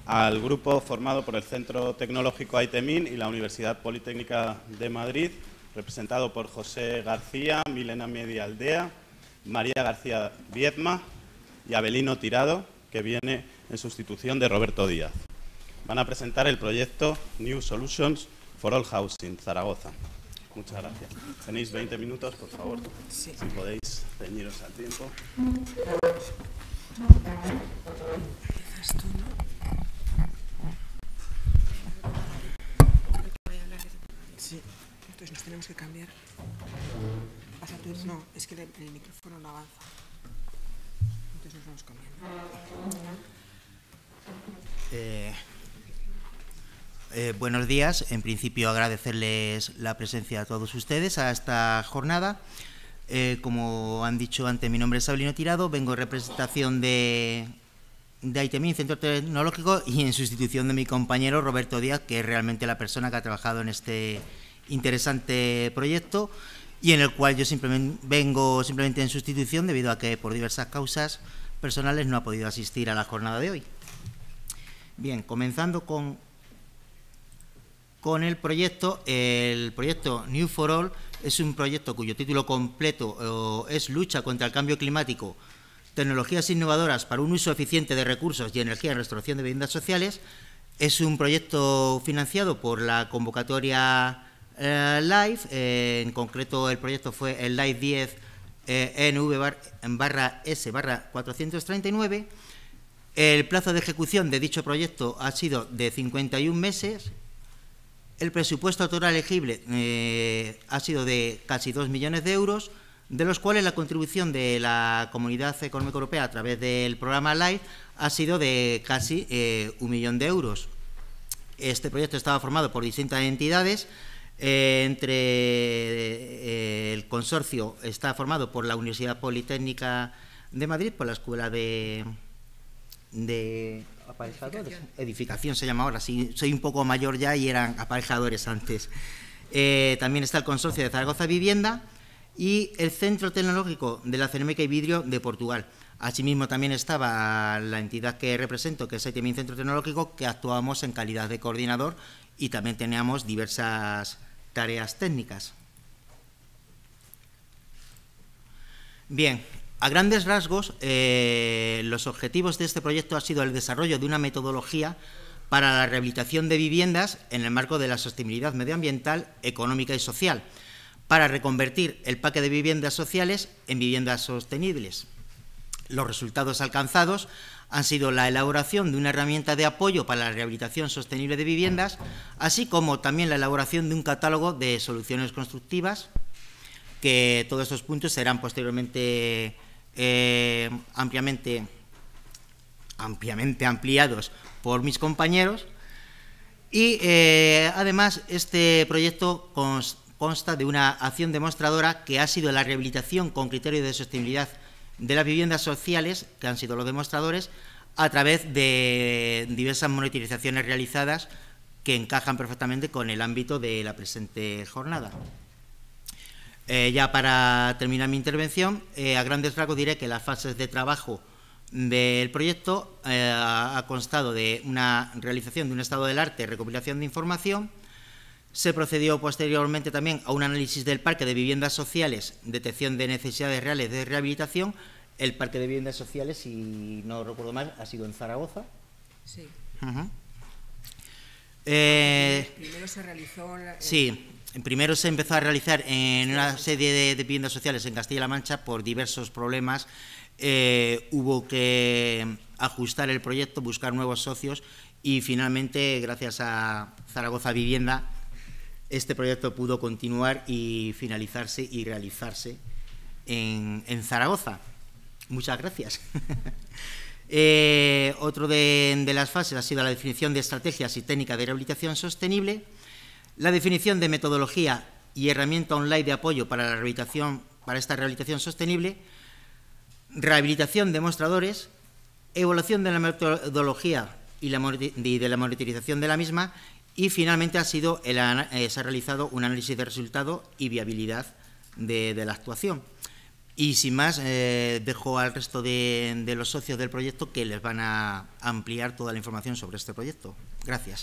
al grupo formado por el Centro Tecnológico Aitemín y la Universidad Politécnica de Madrid, representado por José García, Milena Medialdea, María García Viedma y Abelino Tirado, que viene en sustitución de Roberto Díaz. Van a presentar el proyecto New Solutions for All Housing, Zaragoza. Muchas gracias. Tenéis 20 minutos, por favor, sí. Si podéis ceñiros al tiempo. Sí, entonces nos tenemos que cambiar. Pasa tú, no, es que el micrófono no avanza. Entonces nos vamos cambiando. Buenos días. En principio, agradecerles la presencia a todos ustedes a esta jornada. Como han dicho antes, mi nombre es Abelino Tirado, vengo en representación de Aitemín, Centro Tecnológico, y en sustitución de mi compañero Roberto Díaz, que es realmente la persona que ha trabajado en este interesante proyecto y en el cual yo vengo simplemente en sustitución debido a que por diversas causas personales no ha podido asistir a la jornada de hoy. Bien, comenzando con el proyecto New for All es un proyecto cuyo título completo es Lucha contra el Cambio Climático, tecnologías innovadoras para un uso eficiente de recursos y energía en restauración de viviendas sociales. Es un proyecto financiado por la convocatoria LIFE, en concreto el proyecto fue el LIFE 10 NV/S/439. El plazo de ejecución de dicho proyecto ha sido de 51 meses. El presupuesto total elegible ha sido de casi 2 millones de euros, de los cuales la contribución de la Comunidad Económica Europea a través del programa LIFE ha sido de casi 1 millón de euros. Este proyecto estaba formado por distintas entidades. Entre el consorcio está formado por la Universidad Politécnica de Madrid, por la Escuela de Aparejadores. Edificación se llama ahora, sí, soy un poco mayor ya y eran aparejadores antes. También está el consorcio de Zaragoza Vivienda y el Centro Tecnológico de la Cerámica y Vidrio de Portugal. Asimismo también estaba la entidad que represento, que es Aitemín Centro Tecnológico, que actuábamos en calidad de coordinador y también teníamos diversas tareas técnicas. Bien, a grandes rasgos, los objetivos de este proyecto ha sido el desarrollo de una metodología para la rehabilitación de viviendas en el marco de la sostenibilidad medioambiental, económica y social, para reconvertir el parque de viviendas sociales en viviendas sostenibles. Los resultados alcanzados han sido la elaboración de una herramienta de apoyo para la rehabilitación sostenible de viviendas, así como también la elaboración de un catálogo de soluciones constructivas, que todos estos puntos serán posteriormente ampliamente ampliados por mis compañeros. Y además este proyecto consta de una acción demostradora que ha sido la rehabilitación con criterio de sostenibilidad de las viviendas sociales, que han sido los demostradores, a través de diversas monitorizaciones realizadas que encajan perfectamente con el ámbito de la presente jornada. Ya para terminar mi intervención, a grandes rasgos diré que las fases de trabajo del proyecto ha constado de una realización de un estado del arte, recopilación de información. Se procedió posteriormente también a un análisis del parque de viviendas sociales, detección de necesidades reales de rehabilitación. El parque de viviendas sociales, si no recuerdo mal, ha sido en Zaragoza. Sí. Primero se realizó... Sí, primero se empezó a realizar en una serie de viviendas sociales en Castilla-La Mancha por diversos problemas. Hubo que ajustar el proyecto, buscar nuevos socios y finalmente, gracias a Zaragoza Vivienda, este proyecto pudo continuar y finalizarse y realizarse en Zaragoza. Muchas gracias. Otro de las fases ha sido la definición de estrategias y técnicas de rehabilitación sostenible, la definición de metodología y herramienta online de apoyo para la rehabilitación, para esta rehabilitación sostenible, rehabilitación de mostradores, evaluación de la metodología y de la monitorización de la misma, y finalmente se ha realizado un análisis de resultado y viabilidad de la actuación. Y sin más, dejo al resto de los socios del proyecto que les van a ampliar toda la información sobre este proyecto. Gracias.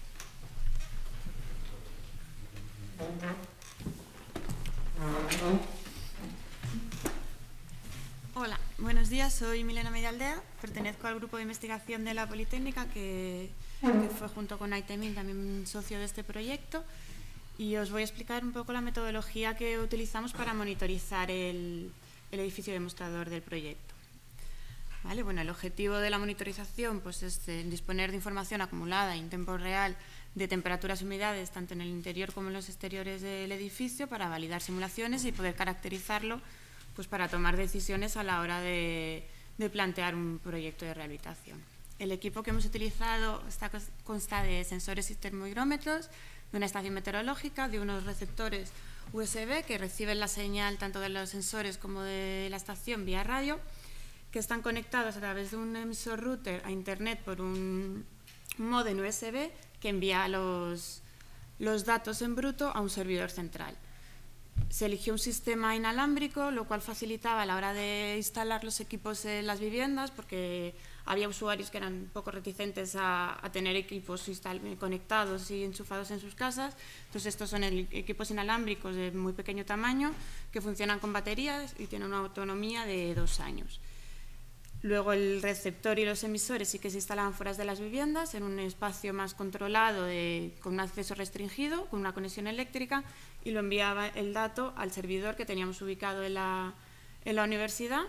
Hola, buenos días, soy Milena Medialdea, pertenezco al grupo de investigación de la Politécnica que fue junto con Aitemin también socio de este proyecto, y os voy a explicar un poco la metodología que utilizamos para monitorizar el edificio demostrador del proyecto. ¿Vale? Bueno, el objetivo de la monitorización pues, es disponer de información acumulada en tiempo real de temperaturas y humedades tanto en el interior como en los exteriores del edificio para validar simulaciones y poder caracterizarlo pues, para tomar decisiones a la hora de plantear un proyecto de rehabilitación. El equipo que hemos utilizado consta de sensores y termohigrómetros, de una estación meteorológica, de unos receptores USB que reciben la señal tanto de los sensores como de la estación vía radio, que están conectados a través de un emisor router a Internet por un módem USB que envía los datos en bruto a un servidor central. Se eligió un sistema inalámbrico, lo cual facilitaba a la hora de instalar los equipos en las viviendas, porque había usuarios que eran un poco reticentes a tener equipos conectados y enchufados en sus casas. Entonces, estos son equipos inalámbricos de muy pequeño tamaño que funcionan con baterías y tienen una autonomía de 2 años. Luego el receptor y los emisores sí que se instalaban fuera de las viviendas, en un espacio más controlado, con un acceso restringido, con una conexión eléctrica, y lo enviaba el dato al servidor que teníamos ubicado en la universidad.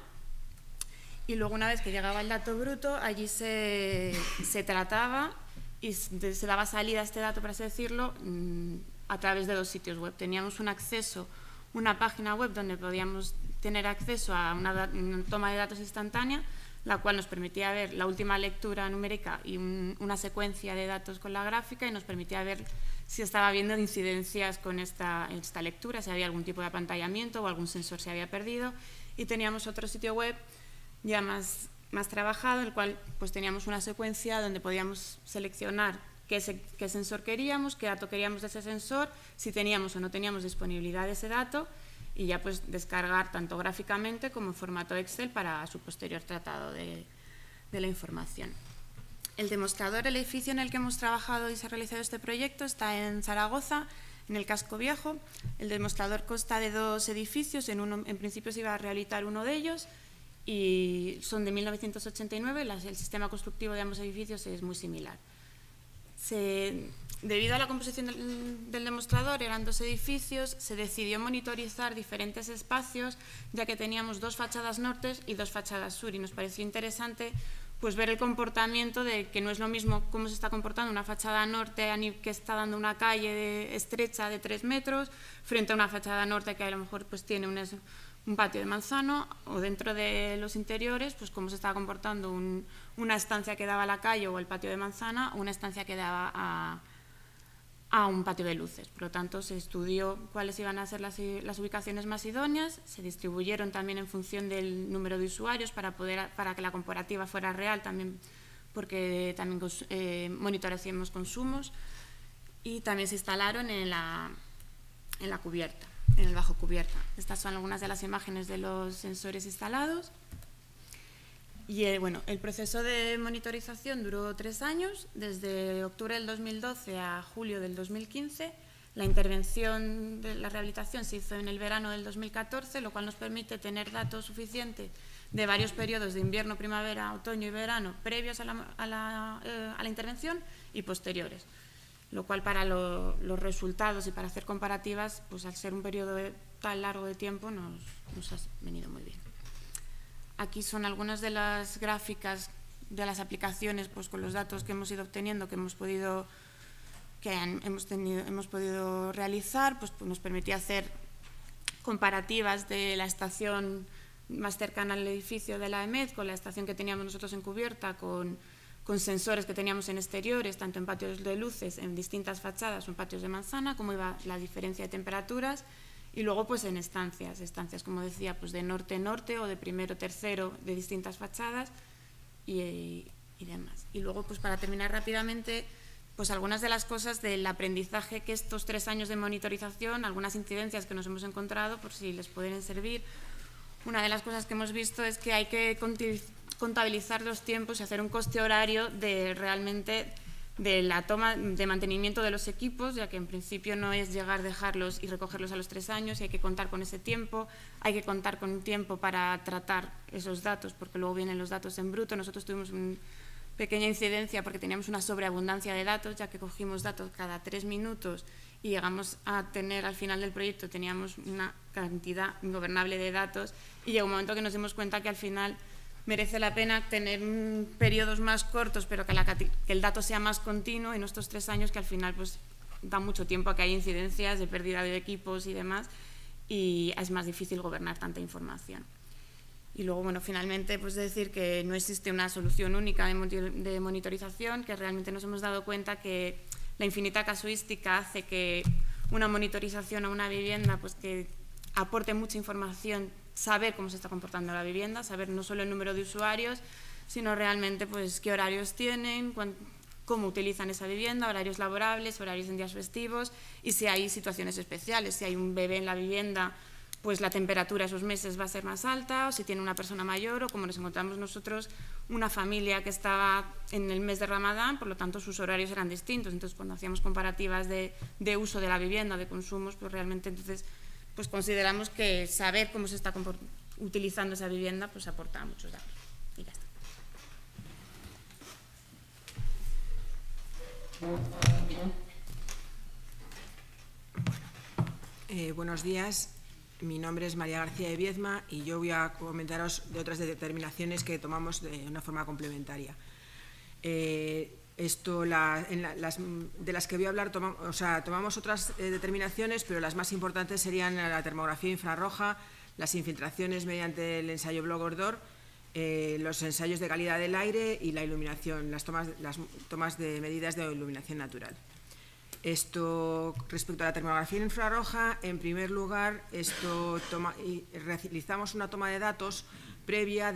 Y luego, una vez que llegaba el dato bruto, allí se trataba y se daba salida a este dato, por así decirlo, a través de 2 sitios web. Teníamos una página web donde podíamos tener acceso a una toma de datos instantánea, la cual nos permitía ver la última lectura numérica y una secuencia de datos con la gráfica, y nos permitía ver si estaba habiendo incidencias con esta lectura, si había algún tipo de apantallamiento o algún sensor se había perdido. Y teníamos otro sitio web ya más trabajado, en el cual pues, teníamos una secuencia donde podíamos seleccionar qué sensor queríamos, qué dato queríamos de ese sensor, si teníamos o no teníamos disponibilidad de ese dato, y ya pues descargar tanto gráficamente como en formato Excel para su posterior tratado de la información. El demostrador, el edificio en el que hemos trabajado y se ha realizado este proyecto, está en Zaragoza, en el Casco Viejo. El demostrador consta de 2 edificios, en principio se iba a rehabilitar uno de ellos, y son de 1989, el sistema constructivo de ambos edificios es muy similar. Debido a la composición del demostrador, eran 2 edificios, se decidió monitorizar diferentes espacios, ya que teníamos 2 fachadas norte y 2 fachadas sur, y nos pareció interesante pues, ver el comportamiento de que no es lo mismo cómo se está comportando una fachada norte que está dando una calle estrecha de 3 metros, frente a una fachada norte que a lo mejor pues, tiene un patio de manzano, o dentro de los interiores, pues cómo se estaba comportando una estancia que daba a la calle o el patio de manzana, o una estancia que daba a un patio de luces. Por lo tanto, se estudió cuáles iban a ser las ubicaciones más idóneas, se distribuyeron también en función del número de usuarios para que la comparativa fuera real, también porque también monitoreamos consumos, y también se instalaron en la cubierta, en el bajo cubierta. Estas son algunas de las imágenes de los sensores instalados. Y el proceso de monitorización duró 3 años, desde octubre del 2012 a julio del 2015. La intervención de la rehabilitación se hizo en el verano del 2014, lo cual nos permite tener datos suficientes de varios periodos de invierno, primavera, otoño y verano previos a la intervención y posteriores, lo cual para los resultados y para hacer comparativas, pues al ser un periodo tan largo de tiempo nos ha venido muy bien. Aquí son algunas de las gráficas de las aplicaciones, pues con los datos que hemos ido obteniendo, que hemos podido realizar, pues nos permitía hacer comparativas de la estación más cercana al edificio de la EMED con la estación que teníamos nosotros en cubierta, con sensores que teníamos en exteriores, tanto en patios de luces, en distintas fachadas o en patios de manzana, cómo iba la diferencia de temperaturas. Y luego pues en estancias como decía, pues de norte-norte o de primero-tercero de distintas fachadas y demás. Y luego pues para terminar rápidamente, pues algunas de las cosas del aprendizaje que estos 3 años de monitorización, algunas incidencias que nos hemos encontrado por si les pueden servir. una de las cosas que hemos visto es que hay que contabilizar los tiempos y hacer un coste horario de realmente de la toma de mantenimiento de los equipos, ya que en principio no es llegar, dejarlos y recogerlos a los 3 años, y hay que contar con ese tiempo, hay que contar con un tiempo para tratar esos datos, porque luego vienen los datos en bruto. Nosotros tuvimos una pequeña incidencia porque teníamos una sobreabundancia de datos, ya que cogimos datos cada 3 minutos y llegamos a tener al final del proyecto, teníamos una cantidad ingobernable de datos, y llegó un momento que nos dimos cuenta que al final merece la pena tener periodos más cortos, pero que el dato sea más continuo, en estos 3 años que al final pues da mucho tiempo a que haya incidencias de pérdida de equipos y demás, y es más difícil gobernar tanta información. Y luego, bueno, finalmente, pues decir que no existe una solución única de monitorización, que realmente nos hemos dado cuenta que la infinita casuística hace que una monitorización a una vivienda pues que aporte mucha información, saber cómo se está comportando la vivienda, saber no solo el número de usuarios, sino realmente pues qué horarios tienen, cómo utilizan esa vivienda, horarios laborables, horarios en días festivos, y si hay situaciones especiales, si hay un bebé en la vivienda, pues la temperatura esos meses va a ser más alta, o si tiene una persona mayor, o como nos encontramos nosotros, una familia que estaba en el mes de Ramadán, por lo tanto sus horarios eran distintos. Entonces, cuando hacíamos comparativas de uso de la vivienda, de consumos, pues realmente entonces pues consideramos que saber cómo se está utilizando esa vivienda pues aporta muchos datos. Y ya está. Buenos días, mi nombre es María García de Viedma y yo voy a comentaros de otras determinaciones que tomamos de una forma complementaria. De las que voy a hablar tomamos otras determinaciones, pero las más importantes serían la termografía infrarroja, las infiltraciones mediante el ensayo Bloch-Gordor, los ensayos de calidad del aire y la iluminación, las tomas de medidas de iluminación natural. Respecto a la termografía infrarroja, en primer lugar, realizamos una toma de datos previa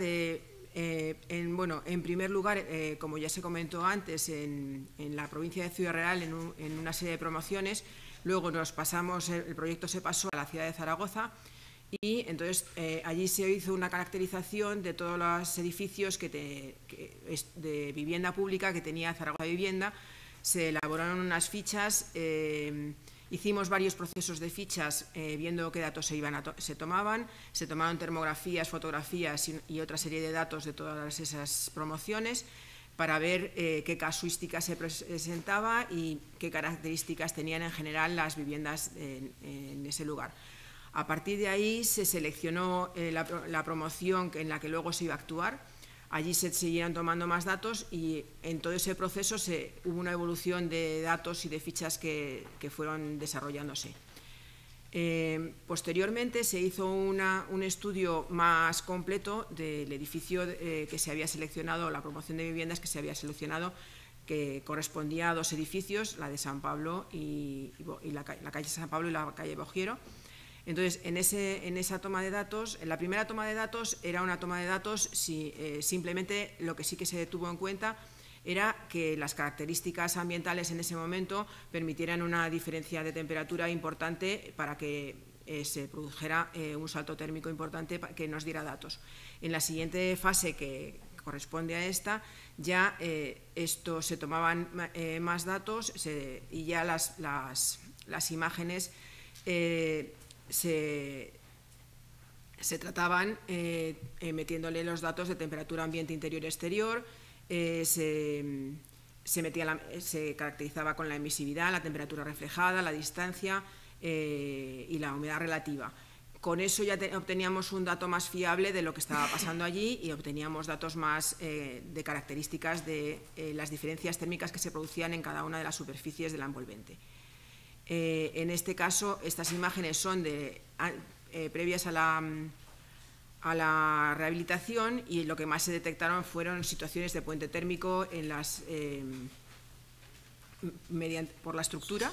en primer lugar, como ya se comentó antes, en la provincia de Ciudad Real, en una serie de promociones. Luego el proyecto se pasó a la ciudad de Zaragoza y entonces allí se hizo una caracterización de todos los edificios de vivienda pública que tenía Zaragoza Vivienda. Se elaboraron unas fichas, hicimos varios procesos de fichas viendo qué datos se tomaban, se tomaron termografías, fotografías y otra serie de datos de todas esas promociones para ver qué casuística se presentaba y qué características tenían en general las viviendas en ese lugar. A partir de ahí se seleccionó la promoción en la que luego se iba a actuar. Allí se siguieron tomando más datos y en todo ese proceso hubo una evolución de datos y de fichas que fueron desarrollándose. Posteriormente se hizo un estudio más completo del edificio que se había seleccionado, la promoción de viviendas que se había seleccionado, que correspondía a 2 edificios, la de San Pablo y la calle San Pablo y la calle Bogiero. Entonces, en esa toma de datos, en la primera toma de datos era una toma de datos, simplemente lo que sí que se tuvo en cuenta era que las características ambientales en ese momento permitieran una diferencia de temperatura importante para que se produjera un salto térmico importante que nos diera datos. En la siguiente fase, que corresponde a esta, ya se tomaban más datos y ya las imágenes se trataban metiéndole los datos de temperatura ambiente interior y exterior, se caracterizaba con la emisividad, la temperatura reflejada, la distancia y la humedad relativa. Con eso ya obteníamos un dato más fiable de lo que estaba pasando allí y obteníamos datos más de características de las diferencias térmicas que se producían en cada una de las superficies de la envolvente. En este caso, estas imágenes son previas a la rehabilitación y lo que más se detectaron fueron situaciones de puente térmico por la estructura.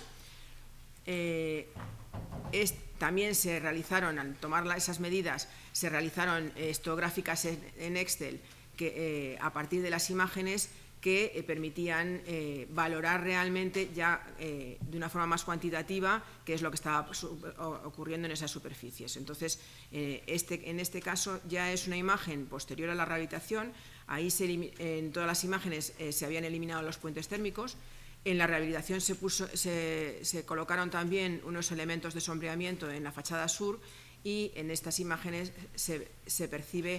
También se realizaron, al tomar esas medidas, se realizaron histográficas en Excel a partir de las imágenes que permitían valorar realmente ya de una forma más cuantitativa qué es lo que estaba ocurriendo en esas superficies. Entonces, en este caso ya es una imagen posterior a la rehabilitación. Ahí en todas las imágenes se habían eliminado los puentes térmicos. En la rehabilitación se colocaron también unos elementos de sombreamiento en la fachada sur, y en estas imágenes se percibe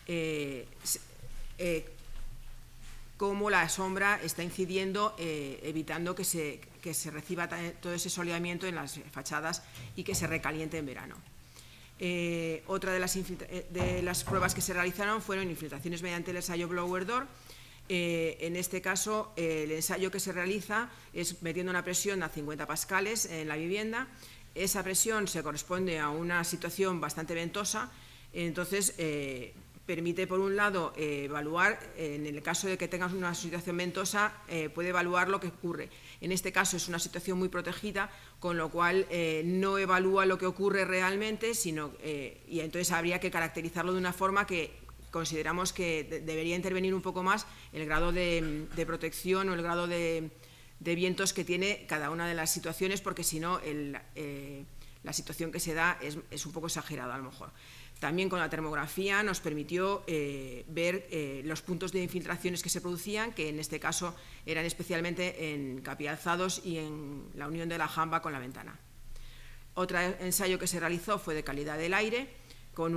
cómo la sombra está incidiendo, evitando que se reciba todo ese soleamiento en las fachadas y que se recaliente en verano. Otra de las pruebas que se realizaron fueron infiltraciones mediante el ensayo blower door. En este caso, el ensayo que se realiza es metiendo una presión a 50 pascales en la vivienda. Esa presión se corresponde a una situación bastante ventosa, entonces permite, por un lado, evaluar, en el caso de que tengas una situación ventosa, puede evaluar lo que ocurre. En este caso es una situación muy protegida, con lo cual no evalúa lo que ocurre realmente, y entonces habría que caracterizarlo de una forma que consideramos que debería intervenir un poco más el grado de protección o el grado de vientos que tiene cada una de las situaciones, porque si no la situación que se da es un poco exagerada a lo mejor. También con la termografía nos permitió ver los puntos de infiltraciones que se producían, que en este caso eran especialmente en capialzados y en la unión de la jamba con la ventana. Otro ensayo que se realizó fue de calidad del aire con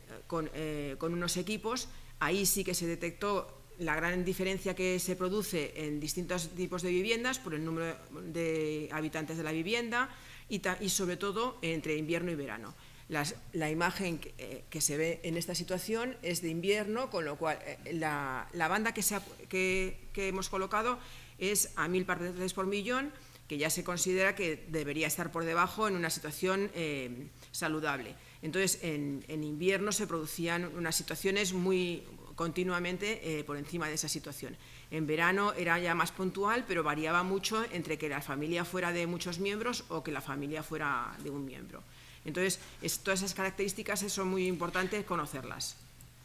unos equipos. Ahí sí que se detectó la gran diferencia que se produce en distintos tipos de viviendas por el número de habitantes de la vivienda y sobre todo entre invierno y verano. La imagen que se ve en esta situación es de invierno, con lo cual la banda que hemos colocado es a 1000 partes por millón, que ya se considera que debería estar por debajo en una situación saludable. Entonces, en invierno se producían unas situaciones muy continuamente por encima de esa situación. En verano era ya más puntual, pero variaba mucho entre que la familia fuera de muchos miembros o que la familia fuera de un miembro. Entonces, todas esas características son muy importantes conocerlas.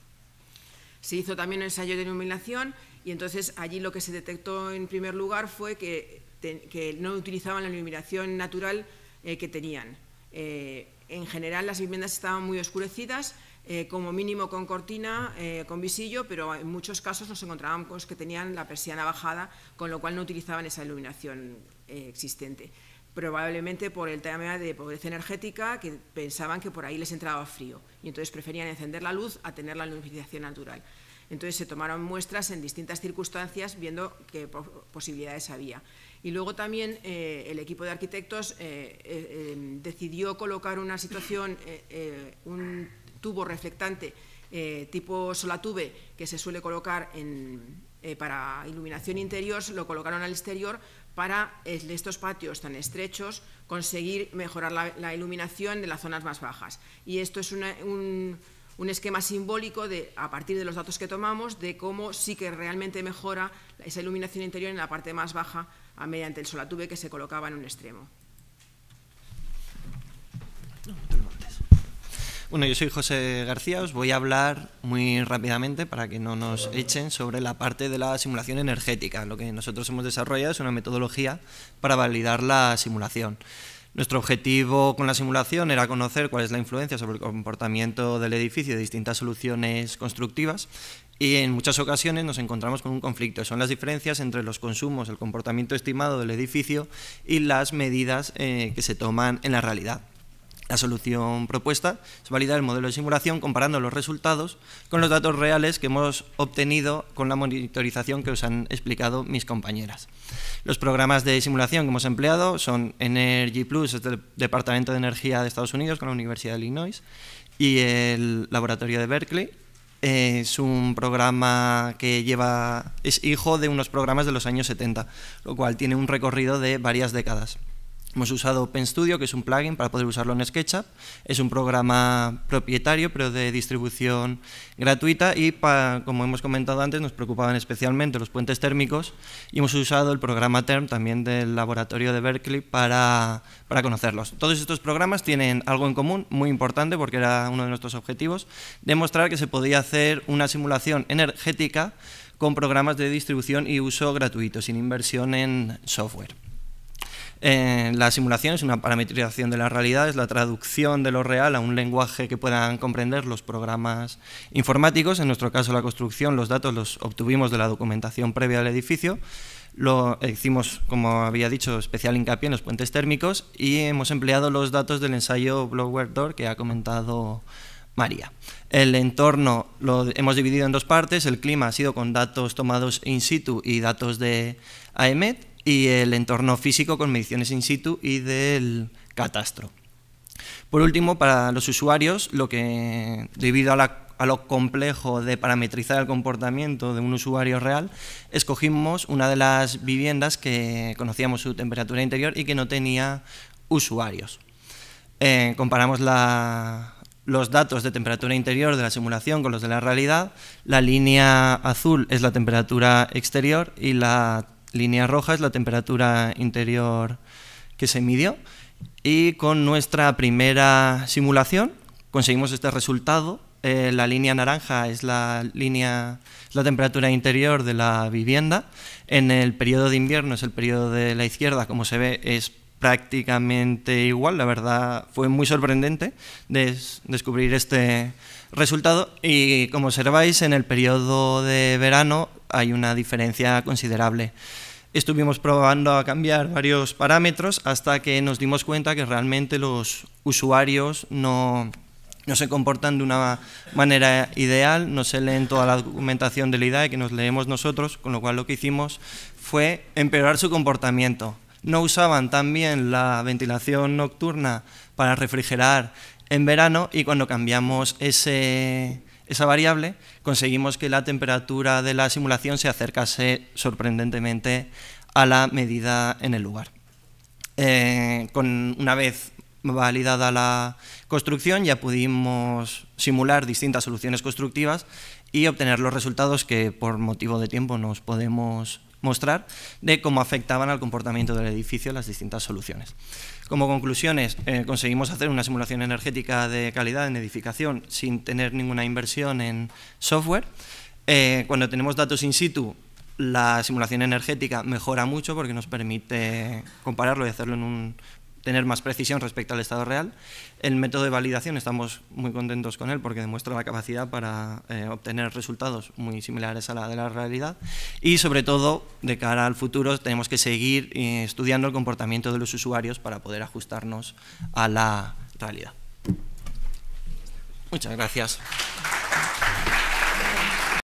Se hizo también un ensayo de iluminación y entonces allí lo que se detectó en primer lugar fue que no utilizaban la iluminación natural que tenían. En general las viviendas estaban muy oscurecidas, como mínimo con cortina, con visillo, pero en muchos casos nos encontrábamos que tenían la persiana bajada, con lo cual no utilizaban esa iluminación existente. Probablemente por el tema de pobreza energética, que pensaban que por ahí les entraba frío y entonces preferían encender la luz a tener la iluminación natural. Entonces se tomaron muestras en distintas circunstancias viendo qué posibilidades había. Y luego también el equipo de arquitectos decidió colocar una situación, un tubo reflectante tipo solatube que se suele colocar para iluminación interior, lo colocaron al exterior para estos patios tan estrechos conseguir mejorar la iluminación de las zonas más bajas. Y esto es un esquema simbólico a partir de los datos que tomamos de cómo sí que realmente mejora esa iluminación interior en la parte más baja mediante el solatube que se colocaba en un extremo. Bueno, yo soy José García, os voy a hablar muy rápidamente para que no nos echen sobre la parte de la simulación energética. Lo que nosotros hemos desarrollado es una metodología para validar la simulación. Nuestro objetivo con la simulación era conocer cuál es la influencia sobre el comportamiento del edificio de distintas soluciones constructivas y en muchas ocasiones nos encontramos con un conflicto. Son las diferencias entre los consumos, el comportamiento estimado del edificio y las medidas que se toman en la realidad. La solución propuesta es validar el modelo de simulación comparando los resultados con los datos reales que hemos obtenido con la monitorización que os han explicado mis compañeras. Los programas de simulación que hemos empleado son Energy Plus, es del Departamento de Energía de Estados Unidos con la Universidad de Illinois, y el Laboratorio de Berkeley. Es un programa que es hijo de unos programas de los años 70, lo cual tiene un recorrido de varias décadas. Hemos usado OpenStudio, que es un plugin para poder usarlo en SketchUp. Es un programa propietario, pero de distribución gratuita y, como hemos comentado antes, nos preocupaban especialmente los puentes térmicos y hemos usado el programa TERM, también del laboratorio de Berkeley, para conocerlos. Todos estos programas tienen algo en común, muy importante, porque era uno de nuestros objetivos, demostrar que se podía hacer una simulación energética con programas de distribución y uso gratuito, sin inversión en software. La simulación es una parametrización de la realidad, es la traducción de lo real a un lenguaje que puedan comprender los programas informáticos. En nuestro caso, la construcción, los datos los obtuvimos de la documentación previa al edificio. Lo hicimos, como había dicho, especial hincapié en los puentes térmicos y hemos empleado los datos del ensayo Blower Door que ha comentado María. El entorno lo hemos dividido en dos partes. El clima ha sido con datos tomados in situ y datos de AEMET, y el entorno físico con mediciones in situ y del catastro. Por último, para los usuarios, debido a lo complejo de parametrizar el comportamiento de un usuario real, escogimos una de las viviendas que conocíamos su temperatura interior y que no tenía usuarios. Comparamos los datos de temperatura interior de la simulación con los de la realidad. La línea azul es la temperatura exterior y la línea roja es la temperatura interior que se midió, y con nuestra primera simulación conseguimos este resultado. La línea naranja es la temperatura interior de la vivienda. En el periodo de invierno, es el periodo de la izquierda, como se ve, es prácticamente igual. La verdad, fue muy sorprendente descubrir este resultado, y como observáis, en el periodo de verano hay una diferencia considerable. Estuvimos probando a cambiar varios parámetros hasta que nos dimos cuenta que realmente los usuarios no se comportan de una manera ideal, no se leen toda la documentación del IDAE que nos leemos nosotros, con lo cual lo que hicimos fue empeorar su comportamiento. No usaban también la ventilación nocturna para refrigerar en verano, y cuando cambiamos esa variable conseguimos que la temperatura de la simulación se acercase sorprendentemente a la medida en el lugar. Una vez validada la construcción, ya pudimos simular distintas soluciones constructivas y obtener los resultados que por motivo de tiempo nos podemos mostrar de cómo afectaban al comportamiento del edificio las distintas soluciones. Como conclusiones, conseguimos hacer una simulación energética de calidad en edificación sin tener ninguna inversión en software. Cuando tenemos datos in situ, la simulación energética mejora mucho porque nos permite compararlo y hacerlo tener más precisión respecto al estado real. El método de validación estamos muy contentos con él porque demuestra la capacidad para obtener resultados muy similares a la de la realidad, y sobre todo, de cara al futuro, tenemos que seguir estudiando el comportamiento de los usuarios para poder ajustarnos a la realidad. Muchas gracias.